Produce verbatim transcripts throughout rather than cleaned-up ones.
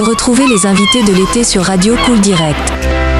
Retrouvez les invités de l'été sur Radio Cool Direct.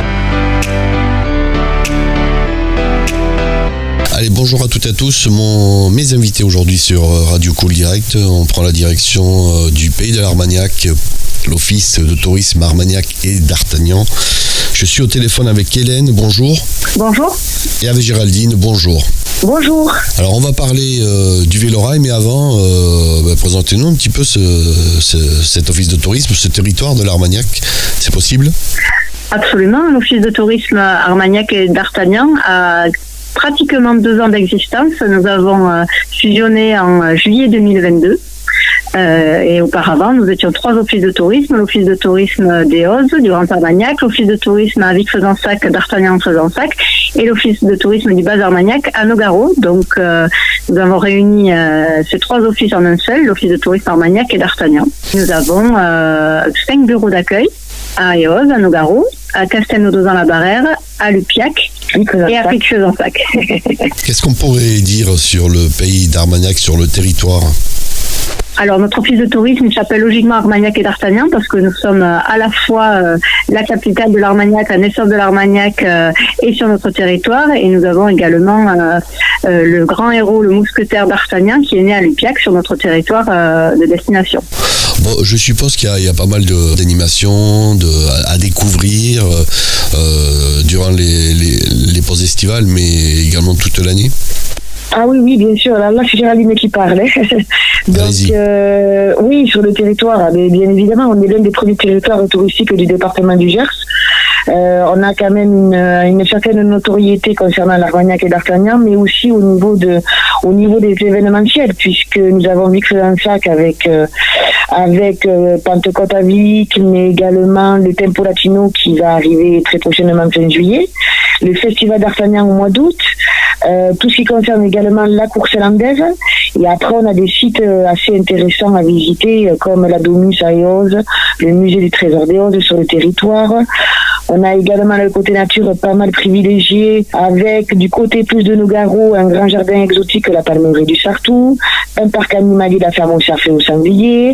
Allez, bonjour à toutes et à tous. Mon, mes invités aujourd'hui sur Radio Cool Direct, on prend la direction euh, du pays de l'Armagnac, l'Office de tourisme Armagnac et d'Artagnan. Je suis au téléphone avec Hélène, bonjour. Bonjour. Et avec Géraldine, bonjour. Bonjour. Alors on va parler euh, du Vélorail, mais avant, euh, bah, présentez-nous un petit peu ce, ce, cet office de tourisme, ce territoire de l'Armagnac, c'est possible? Absolument, l'office de tourisme Armagnac et d'Artagnan a pratiquement deux ans d'existence. Nous avons euh, fusionné en juillet deux mille vingt-deux. Euh, et auparavant, nous étions trois offices de tourisme, l'office de tourisme des Ozes, du Grand Armagnac, l'office de tourisme à Vic-Fezensac, d'Artagnan-Fezensac, et l'office de tourisme du Bas Armagnac à Nogaro. Donc, euh, nous avons réuni euh, ces trois offices en un seul, l'office de tourisme Armagnac et d'Artagnan. Nous avons euh, cinq bureaux d'accueil à Eoz, à Nogaro, à Castelnau-Dozan-la-Barrère, à Lupiac et à Vic-Fezensac. Qu'est-ce qu'on pourrait dire sur le pays d'Armagnac, sur le territoire ? Alors, notre office de tourisme, il s'appelle logiquement Armagnac et d'Artagnan parce que nous sommes à la fois euh, la capitale de l'Armagnac, la naissance de l'Armagnac euh, et sur notre territoire. Et nous avons également euh, euh, le grand héros, le mousquetaire d'Artagnan qui est né à Lupiac sur notre territoire euh, de destination. Bon, je suppose qu'il y a, il y a pas mal de, d'animations de, à, à découvrir euh, durant les, les, les pauses estivales, mais également toute l'année. Ah oui, oui, bien sûr. Là, là c'est Géraldine qui parlait. Donc, euh, oui, sur le territoire, mais bien évidemment, on est l'un des premiers territoires touristiques du département du Gers. Euh, on a quand même une, une certaine notoriété concernant l'Armagnac et d'Artagnan, mais aussi au niveau de, au niveau des événementiels, puisque nous avons Vic-Fezensac avec euh, avec euh, Pentecôte à Vic, mais également le Tempo Latino qui va arriver très prochainement fin juillet, le Festival d'Artagnan au mois d'août, euh, tout ce qui concerne également la course landaise. Et après, on a des sites assez intéressants à visiter, comme la Domus à Eoz, le musée du Trésor d'Eoz sur le territoire. On a également le côté nature pas mal privilégié, avec du côté plus de Nogaro, un grand jardin exotique, la Palmeraie du Sartou, un parc animalier, la ferme au cerf et au sanglier,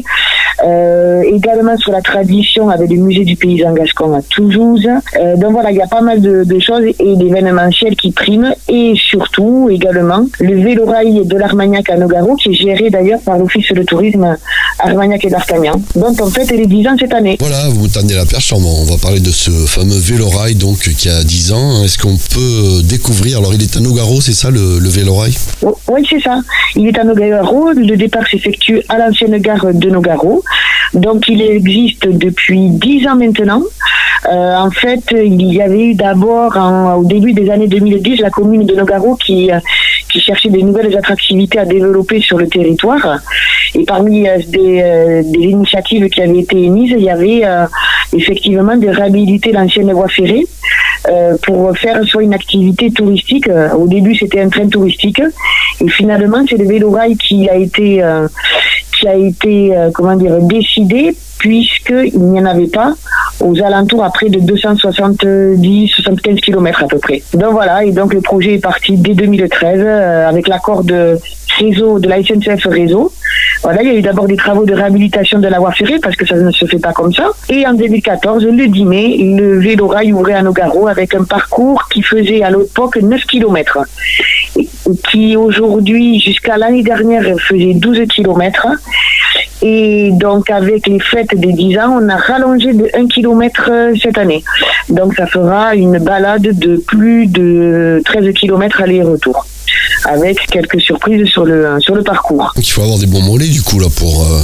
euh, également sur la tradition avec le musée du paysan gascon à Toulouse. Euh, donc voilà, il y a pas mal de, de choses et d'événementiels qui priment, et surtout également le Vélorail de l'Armagnac à Nogaro, qui est géré d'ailleurs par l'Office de tourisme Armagnac et d'Artagnan. Donc en fait, elle est dix ans cette année. Voilà, vous me tendez la perche, on va parler de ce fameux Vélorail donc, qui a dix ans. Est-ce qu'on peut découvrir, alors il est à Nogaro, c'est ça le, le Vélorail? Oui, c'est ça. Il est à Nogaro, le départ s'effectue à l'ancienne gare de Nogaro. Donc il existe depuis dix ans maintenant. Euh, en fait, il y avait eu d'abord, en, au début des années deux mille dix, la commune de Nogaro qui, qui cherchait des nouvelles attractivités à développer sur le territoire. Et parmi euh, des, euh, des initiatives qui avaient été émises, il y avait euh, effectivement de réhabiliter l'ancienne voie ferrée euh, pour faire soit une activité touristique. Au début, c'était un train touristique. Et finalement, c'est le Vélorail qui a été, euh, qui a été euh, comment dire, décidé, puisqu'il n'y en avait pas aux alentours à près de deux cent soixante-dix à soixante-quinze kilomètres à peu près. Donc voilà, et donc le projet est parti dès deux mille treize euh, avec l'accord de réseau de la S N C F Réseau. Voilà, il y a eu d'abord des travaux de réhabilitation de la voie ferrée parce que ça ne se fait pas comme ça. Et en deux mille quatorze, le dix mai, le Vélorail ouvrait à Nogaro avec un parcours qui faisait à l'époque neuf kilomètres. Qui aujourd'hui, jusqu'à l'année dernière, faisait douze kilomètres. Et donc, avec les fêtes des dix ans, on a rallongé de un kilomètre cette année. Donc, ça fera une balade de plus de treize kilomètres aller-retour, avec quelques surprises sur le, sur le parcours. Donc, il faut avoir des bons mollets, du coup, là, pour... Euh...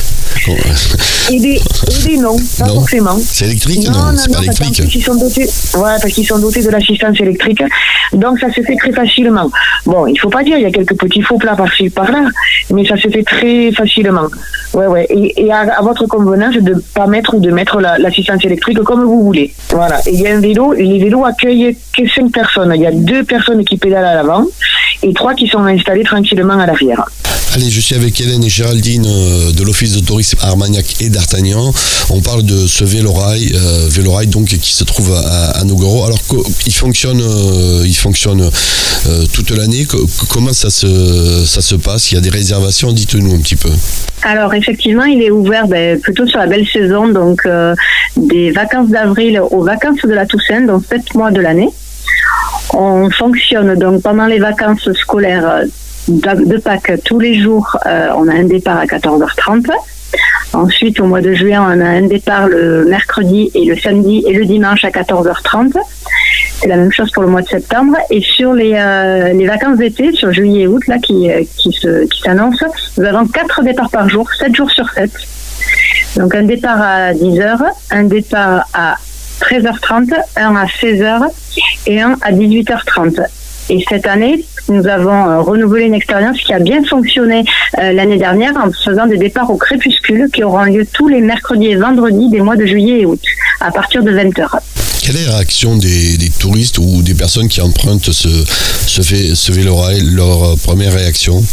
Et des, et des non, pas non. forcément. C'est électrique? Non, Non, non, c'est non, pas électrique. Parce qu'ils sont dotés, ouais, parce qu'ils sont dotés de l'assistance électrique. Donc, ça se fait très facilement. Bon, il faut pas dire, il y a quelques petits faux plats par-ci, par-là, mais ça se fait très facilement. Ouais, ouais. Et, et à, à votre convenance de pas mettre ou de mettre la, l'assistance électrique comme vous voulez. Voilà. Et il y a un vélo, et les vélos accueillent que cinq personnes. Il y a deux personnes qui pédalent à l'avant et trois qui sont installés tranquillement à l'arrière. Allez, je suis avec Hélène et Géraldine euh, de l'Office de tourisme Armagnac et d'Artagnan. On parle de ce vélorail, euh, vélorail donc qui se trouve à, à Nogaro. Alors, il fonctionne, euh, il fonctionne euh, toute l'année. Comment ça se, ça se passe? Il y a des réservations? Dites-nous un petit peu. Alors effectivement, il est ouvert ben, plutôt sur la belle saison, donc euh, des vacances d'avril aux vacances de la Toussaint, donc sept mois de l'année. On fonctionne donc pendant les vacances scolaires de Pâques tous les jours. Euh, on a un départ à quatorze heures trente. Ensuite, au mois de juin, on a un départ le mercredi et le samedi et le dimanche à quatorze heures trente. C'est la même chose pour le mois de septembre. Et sur les, euh, les vacances d'été, sur juillet et août, là, qui, qui, se, qui s'annoncent, nous avons quatre départs par jour, sept jours sur sept. Donc un départ à dix heures, un départ à treize heures trente, un à seize heures et un à dix-huit heures trente. Et cette année, nous avons euh, renouvelé une expérience qui a bien fonctionné euh, l'année dernière en faisant des départs au crépuscule qui auront lieu tous les mercredis et vendredis des mois de juillet et août, à partir de vingt heures. Quelle est la réaction des, des touristes ou des personnes qui empruntent ce, ce, vé, ce vélorail, leur première réaction?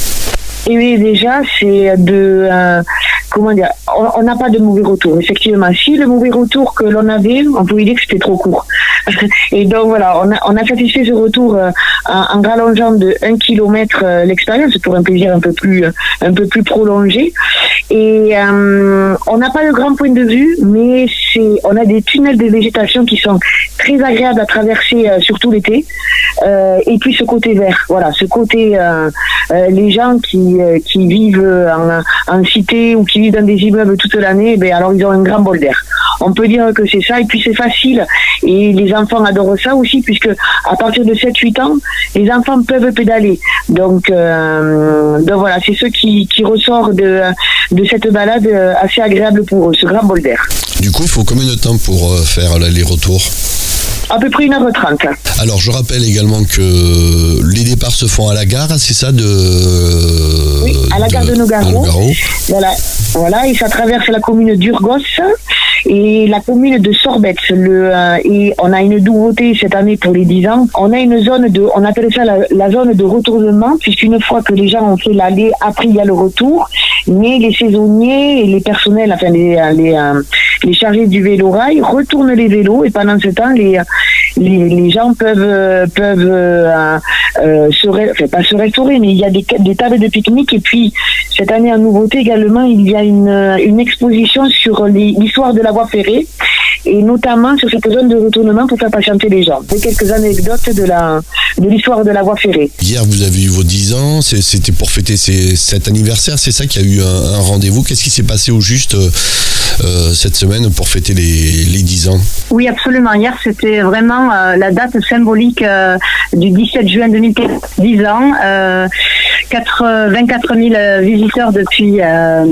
Et oui, déjà, c'est de... Euh, comment dire, on n'a pas de mauvais retour. Effectivement, si le mauvais retour que l'on avait, on pouvait dire que c'était trop court. Et donc voilà, on a, on a satisfait ce retour euh, en, en rallongeant de un kilomètre euh, l'expérience pour un plaisir un peu plus, euh, un peu plus prolongé. Et euh, on n'a pas de grand point de vue, mais c'est, on a des tunnels de végétation qui sont très agréables à traverser, euh, surtout l'été. Euh, et puis ce côté vert, voilà, ce côté, euh, euh, les gens qui, euh, qui vivent en, en cité ou qui vivent dans des immeubles toute l'année, ben alors ils ont un grand bol d'air. On peut dire que c'est ça, et puis c'est facile, et les enfants adorent ça aussi, puisque à partir de sept huit ans, les enfants peuvent pédaler. Donc, euh, donc voilà, c'est ce qui, qui ressort de, de cette balade assez agréable pour eux, ce grand bol d'air. Du coup, il faut combien de temps pour faire l'aller-retour? À peu près une heure trente. Alors, je rappelle également que les départs se font à la gare, c'est ça de... Oui, à la gare de, de Nogaro. Nogaro. Voilà, voilà, et ça traverse la commune d'Urgos et la commune de Sorbette. Le, euh, et on a une nouveauté cette année pour les dix ans. On a une zone de, on appelle ça la, la zone de retournement, puisqu'une fois que les gens ont fait l'aller, après il y a le retour. Mais les saisonniers et les personnels, enfin les, les, euh, les chargés du vélorail retournent les vélos, et pendant ce temps, les, les, les gens peuvent, peuvent euh, euh, se, enfin, pas se restaurer, mais il y a des, des tables de pique-nique. Et puis cette année en nouveauté également, il y a une, une exposition sur l'histoire de la voie ferrée, et notamment sur cette zone de retournement pour faire patienter les gens. C'est quelques anecdotes de la de l'histoire de la voie ferrée. Hier, vous avez eu vos dix ans, c'était pour fêter ces, cet anniversaire, c'est ça qu'il y a eu un, un rendez-vous. Qu'est-ce qui s'est passé au juste euh, cette semaine pour fêter les, les dix ans? Oui, absolument. Hier, c'était vraiment euh, la date symbolique euh, du dix-sept juin deux mille quinze, dix ans. Euh, vingt-quatre mille visiteurs depuis euh,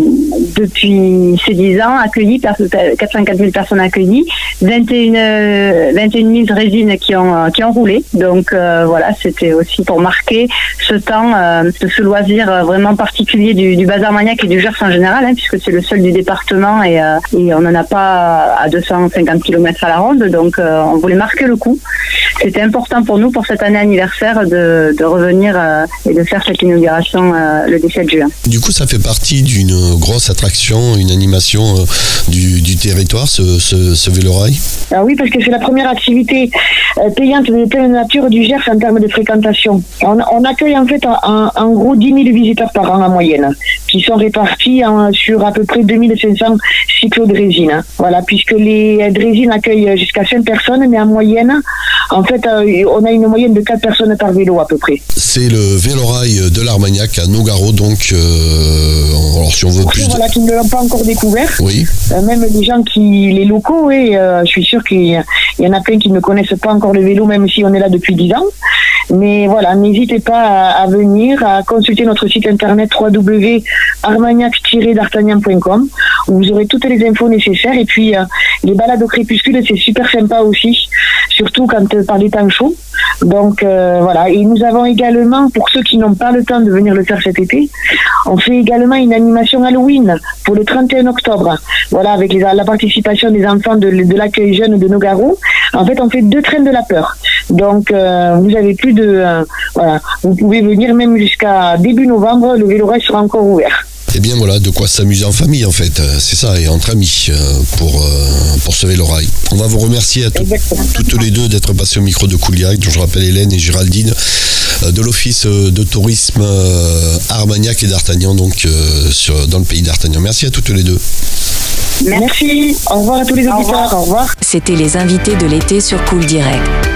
depuis ces dix ans, accueillis, quatre cent quatre mille personnes accueillies, vingt et une mille résines qui ont qui ont roulé. Donc euh, voilà, c'était aussi pour marquer ce temps euh, de ce loisir vraiment particulier du, du Bazar Armagnac et du Gers en général, hein, puisque c'est le seul du département et, euh, et on n'en a pas à deux cent cinquante kilomètres à la ronde. Donc euh, on voulait marquer le coup. C'était important pour nous, pour cette année anniversaire, de, de revenir euh, et de faire cette inauguration euh, le dix-sept juin. Du coup, ça fait partie d'une grosse attraction, une animation euh, du, du territoire, ce, ce, ce vélorail? Ah oui, parce que c'est la première activité euh, payante de pleine nature du Gers en termes de fréquentation. On, on accueille en fait en, en gros dix mille visiteurs par an en moyenne, qui sont répartis en, sur à peu près deux mille cinq cents cyclo-drésines. Hein. Voilà, puisque les drésines accueillent jusqu'à cinq personnes, mais en moyenne, en fait, euh, on a une moyenne de quatre personnes par vélo à peu près. C'est le vélorail de l'Armagnac à Nogaro, donc euh, alors si on veut plus. Voilà, de... qui ne l'ont pas encore découvert. Oui. Euh, même les gens qui, les locaux, oui, euh, je suis sûr qu'il y, y en a plein qui ne connaissent pas encore le vélo, même si on est là depuis dix ans. Mais voilà, n'hésitez pas à, à venir, à consulter notre site internet w w w point armagnac tiret d'artagnan point com, où vous aurez toutes les infos nécessaires. Et puis euh, les balades au crépuscule, c'est super sympa aussi, surtout quand euh, par les temps chauds. Donc euh, voilà, et nous avons également, pour ceux qui n'ont pas le temps de venir le faire cet été, on fait également une animation Halloween pour le trente et un octobre. Voilà, avec les, la participation des enfants de, de l'accueil jeune de Nogaro. En fait, on fait deux trains de la peur. Donc euh, vous avez plus de euh, voilà, vous pouvez venir même jusqu'à début novembre, le vélo-rail sera encore ouvert. Eh bien voilà, de quoi s'amuser en famille en fait, c'est ça, et entre amis euh, pour, euh, pour ce vélo-rail. On va vous remercier à tout, toutes les deux d'être passées au micro de Cool Direct, dont je rappelle Hélène et Géraldine, euh, de l'Office de tourisme euh, Armagnac et d'Artagnan, donc euh, sur, dans le pays d'Artagnan. Merci à toutes les deux. Merci, au revoir à tous les auditeurs, au revoir. C'était les invités de l'été sur Cool Direct.